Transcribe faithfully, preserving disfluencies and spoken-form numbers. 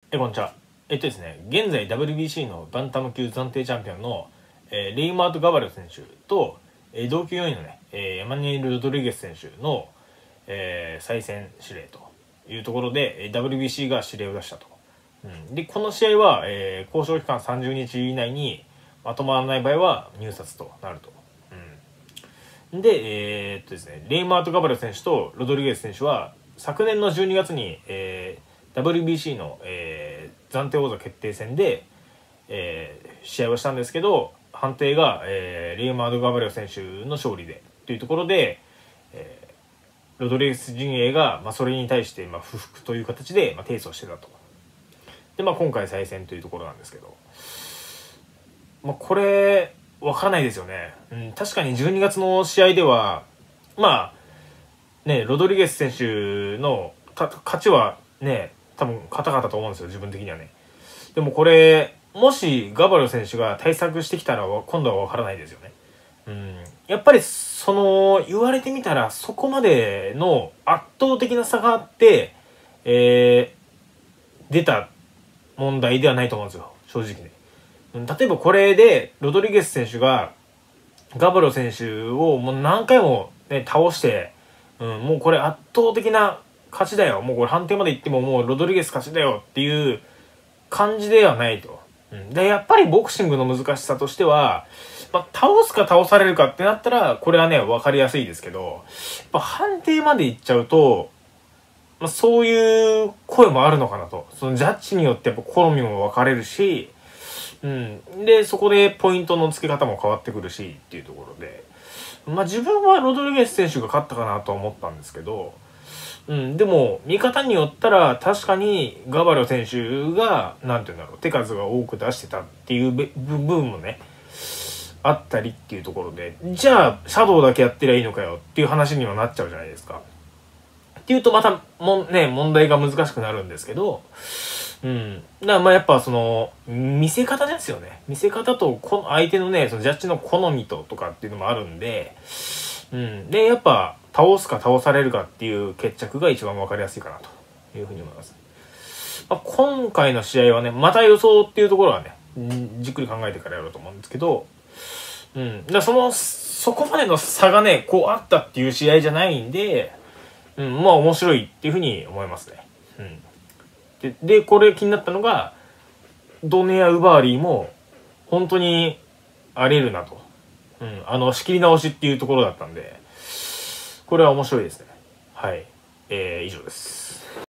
え、こんにちは。えっとですね、現在 ダブリュービーシー のバンタム級暫定チャンピオンの、えーレイマート・ガバル選手と、えー同級よんいのね、えーエマニュエル・ロドリゲス選手の、えー再戦指令というところで、えー ダブリュービーシー が指令を出したと。うん、で、この試合は、えー交渉期間さんじゅうにち以内にまとまらない場合は入札となると。うん、で、えーっとですね、レイマート・ガバル選手とロドリゲス選手は昨年のじゅうにがつに、えー ダブリュービーシー の、えー暫定王座決定戦で、えー試合をしたんですけど、判定が、えーレイマード・ガバレオ選手の勝利でというところで、えーロドリゲス陣営が、まあ、それに対して、まあ、不服という形で、まあ、提訴してたと。で、まあ、今回再戦というところなんですけど、まあ、これ分からないですよね。うん、確かにじゅうにがつの試合ではまあね、ロドリゲス選手の勝ちはね、多分硬かったと思うんですよ、自分的にはね。でもこれ、もしガバル選手が対策してきたら今度は分からないですよね。うん、やっぱりその言われてみたらそこまでの圧倒的な差があって、えー、出た問題ではないと思うんですよ、正直ね。例えばこれでロドリゲス選手がガバル選手をもう何回も、ね、倒して、うん、もうこれ圧倒的な勝ちだよ、もうこれ判定までいってももうロドリゲス勝ちだよっていう感じではないと。うん、でやっぱりボクシングの難しさとしては、まあ、倒すか倒されるかってなったらこれはね分かりやすいですけど、やっぱ判定までいっちゃうと、まあ、そういう声もあるのかなと。そのジャッジによってやっぱ好みも分かれるし、うん、でそこでポイントの付け方も変わってくるしっていうところで、まあ自分はロドリゲス選手が勝ったかなとは思ったんですけど、うん、でも見方によったら確かにガバリョ選手がなんていうんだろう、手数が多く出してたっていう部分もねあったりっていうところで、じゃあシャドウだけやってりゃいいのかよっていう話にはなっちゃうじゃないですか。っていうとまたもね問題が難しくなるんですけど、うん、だからまあやっぱその見せ方ですよね。見せ方とこ相手のねそのジャッジの好みととかっていうのもあるんで、うん、でやっぱ倒すか倒されるかっていう決着が一番分かりやすいかなというふうに思います。まあ、今回の試合はねまた予想っていうところはねじっくり考えてからやろうと思うんですけど、うん、だそのそこまでの差がねこうあったっていう試合じゃないんで、うん、まあ面白いっていうふうに思いますね。うんで, でこれ気になったのがドネア・ウバーリーも本当にありえるなと、うん、あの仕切り直しっていうところだったんでこれは面白いですね。はい、えー、以上です。